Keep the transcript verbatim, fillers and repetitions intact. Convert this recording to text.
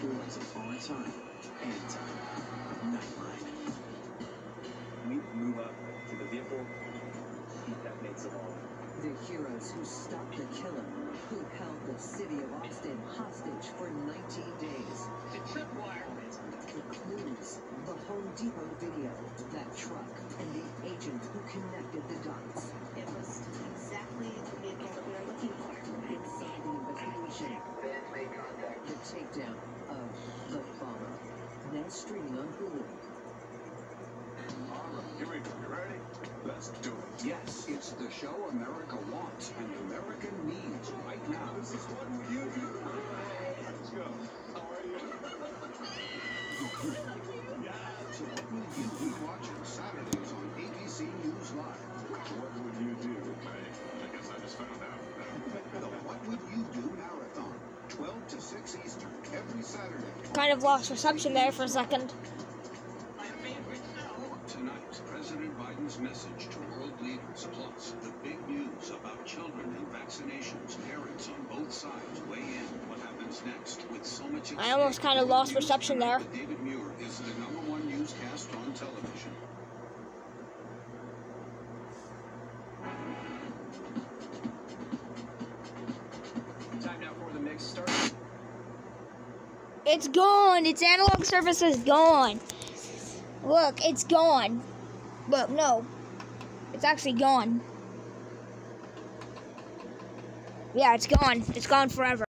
Once upon a time, anytime, Nightline. We move up to the vehicle. That makes them all. The heroes who stopped the killer, who held the city of Austin hostage for nineteen days. The tripwire. The clues, the Home Depot video, that truck, and the agent who connected the dots. It was exactly the vehicle that we were looking for. Inside the investigation, the takedown of the bomber. Now streaming on Hulu. All right, here we go. You ready? Let's do it. Yes, it's the show America wants and America needs right now. This is What Would You Do? Let's go. How are you? Yeah. So what will you be watching Saturdays on A B C News Live? What would you do? I, I guess I just found out. The What Would You Do Marathon, twelve to six Eastern, every Saturday. Kind of lost reception there for a second. Tonight, President Biden's message to world leaders, plus the big news about children and vaccinations. Parents on both sides weigh in. What happens next? With so much I almost kind of lost reception there. David Muir is the number one newscast on television. Time now for the mix start. It's gone. Its analog service is gone. Look, it's gone. Look, no. It's actually gone. Yeah, it's gone. It's gone forever.